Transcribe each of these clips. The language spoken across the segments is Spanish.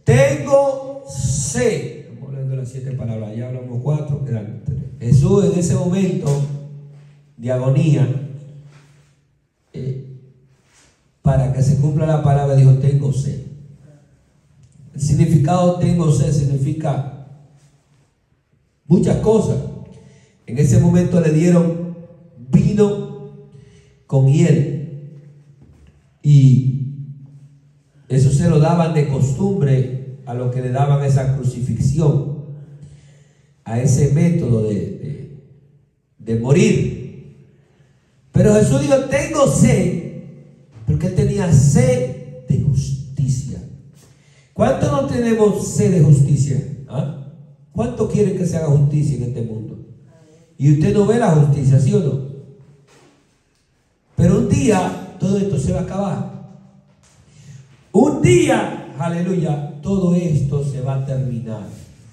tengo sed. Estamos hablando de las 7 palabras, ya hablamos 4, quedan 3. Jesús en ese momento de agonía, para que se cumpla la palabra, dijo: tengo sed. El significado tengo sed significa muchas cosas. En ese momento le dieron vino con hiel, y eso se lo daban de costumbre a lo que le daban esa crucifixión, a ese método de morir. Pero Jesús dijo: tengo sed, porque él tenía sed de justicia. ¿Cuántos no tenemos sed de justicia? ¿Ah? ¿Cuántos quieren que se haga justicia en este mundo? Y usted no ve la justicia, ¿sí o no? Pero un día todo esto se va a acabar. Un día, aleluya, todo esto se va a terminar.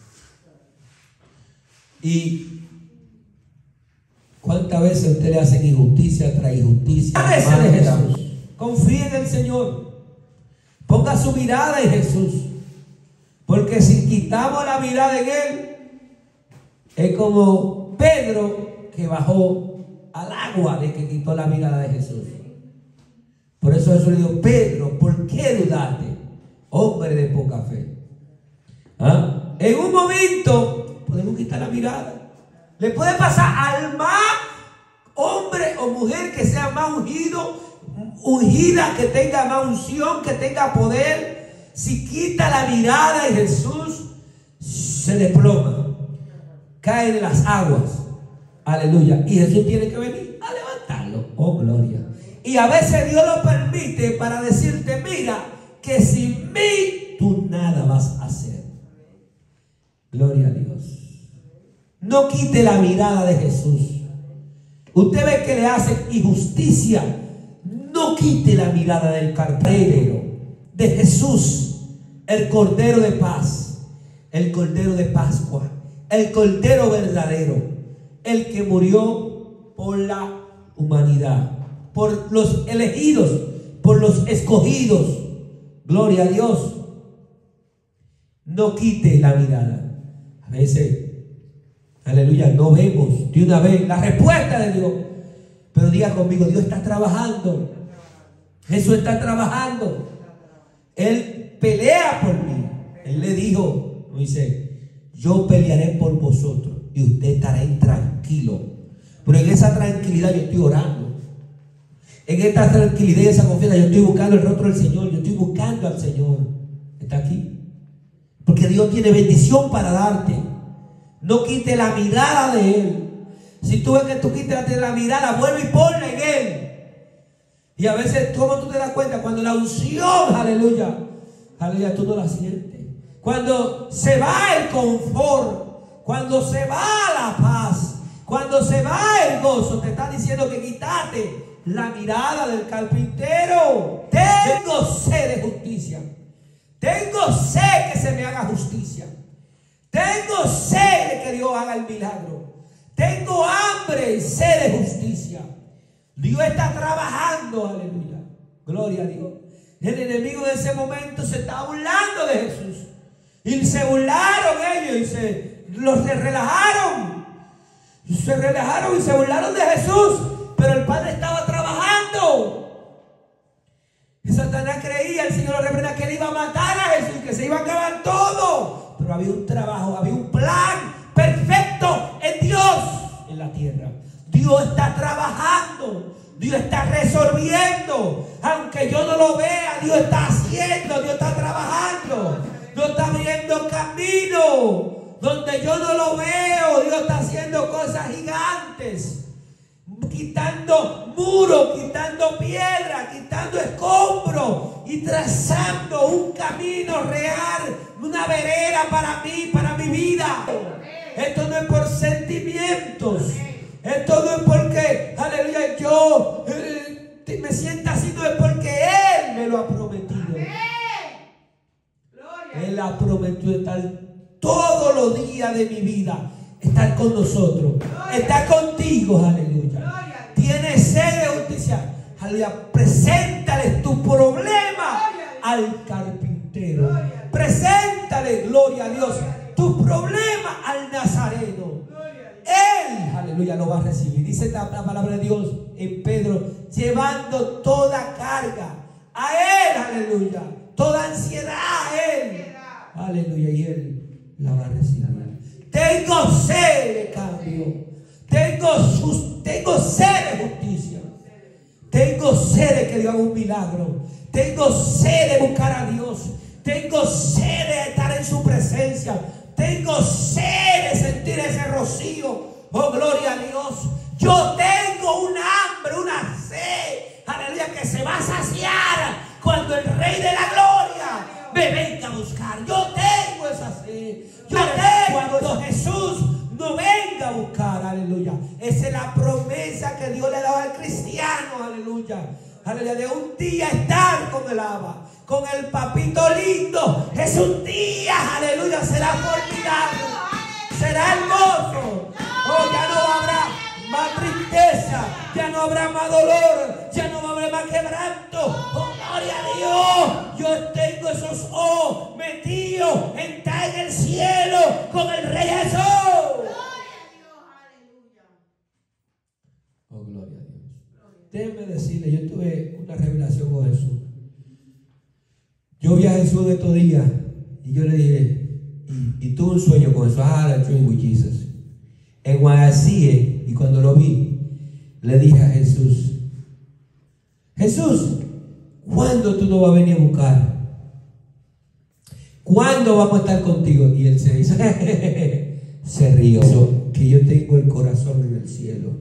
Y ¿cuántas veces a usted le hacen injusticia tras injusticia? De Jesús. Confíe en el Señor. Ponga su mirada en Jesús. Porque si quitamos la mirada en Él, es como Pedro que bajó al agua de que quitó la mirada de Jesús. Por eso Jesús le dijo: Pedro, ¿por qué dudaste? Hombre de poca fe. ¿Ah? En un momento podemos quitar la mirada. Le puede pasar al más hombre o mujer que sea más ungido, ungida, que tenga más unción, que tenga poder. Si quita la mirada de Jesús, se desploma, cae de las aguas. Aleluya. Y Jesús tiene que venir a levantarlo. Oh, gloria. Y a veces Dios lo permite para decirte: mira, que sin mí tú nada vas a hacer. Gloria a Dios. No quite la mirada de Jesús. Usted ve que le hacen injusticia. No quite la mirada del carpintero, de Jesús, el Cordero de paz, el Cordero de Pascua, el Cordero verdadero, el que murió por la humanidad, por los elegidos, por los escogidos. Gloria a Dios. No quite la mirada. A veces, aleluya, no vemos de una vez la respuesta de Dios. Pero diga conmigo: Dios está trabajando. Jesús está trabajando. Él pelea por mí. Él le dijo, Moisés: yo pelearé por vosotros y usted estará tranquilo. Pero en esa tranquilidad yo estoy orando. En esta tranquilidad y esa confianza yo estoy buscando el rostro del Señor. Yo estoy buscando al Señor. Está aquí. Porque Dios tiene bendición para darte. No quite la mirada de Él. Si tú ves que tú quitas la mirada, vuelve y ponla en Él. Y a veces, ¿cómo tú te das cuenta? Cuando la unción, aleluya, aleluya, tú no la sientes. Cuando se va el confort, cuando se va la paz, cuando se va el gozo, te está diciendo que quitaste la mirada del carpintero. Tengo sed de justicia. Tengo sed que se me haga justicia. Tengo sed de que Dios haga el milagro. Tengo hambre y sed de justicia. Dios está trabajando, aleluya. Gloria a Dios. El enemigo de ese momento se estaba burlando de Jesús. Y se burlaron ellos y se relajaron. Se relajaron y se burlaron de Jesús. Pero el Padre estaba trabajando. Y Satanás creía, el Señor lo reprendía, que él iba a matar a Jesús, que se iba a acabar todo. Pero había un trabajo, había un plan perfecto en Dios en la tierra. Dios está trabajando, Dios está resolviendo. Aunque yo no lo vea, Dios está haciendo, Dios está trabajando. Dios está abriendo camino donde yo no lo veo. Dios está haciendo cosas gigantes, quitando muros, quitando piedras, quitando escombros y trazando un camino real, una vereda para mí, para mi vida. Esto no es por sentimientos. Esto no es porque, aleluya, yo me sienta así, no es porque Él me lo ha prometido. Él ha prometido estar todos los días de mi vida, estar con nosotros, estar contigo, aleluya. Tienes sed de justicia, Preséntales tu problema al carpintero. Preséntale gloria a Dios, tu problema al Nazareno. Él, aleluya, lo va a recibir. Dice la palabra de Dios en Pedro, llevando toda carga a Él, aleluya, toda ansiedad a Él, aleluya, y Él la va a recibir. Tengo sed de cambio, tengo sed de justicia, tengo sed de que Dios haga un milagro, tengo sed de buscar a Dios, tengo sed de estar en su presencia, tengo sed de sentir ese rocío. Oh, gloria a Dios. Yo tengo un hambre, una sed, aleluya, que se va a saciar cuando el Rey de la Gloria me venga a buscar. Yo tengo esa sed. Yo tengo cuando Jesús no venga a buscar, aleluya. Esa es la promesa que Dios le daba al cristiano, aleluya. Aleluya, de un día estar con el Abba, con el papito lindo. Es un día, aleluya, será formidable, será hermoso. Oh, ya no habrá más tristeza, ya no habrá más dolor, ya no habrá más quebranto. Oh, gloria a Dios. Yo tengo esos ojos metidos en el cielo con el Rey Jesús. Gloria a Dios, aleluya. Oh, gloria a Dios. Déjenme decirle, yo tuve una revelación con Jesús. Yo vi a Jesús de estos días y yo le dije, y tuve un sueño con Jesús. I had a dream with Jesus. And when I see it, y cuando lo vi, le dije a Jesús, Jesús, ¿cuándo tú nos vas a venir a buscar? ¿Cuándo vamos a estar contigo? Y él se hizo, se rió, que yo tengo el corazón en el cielo.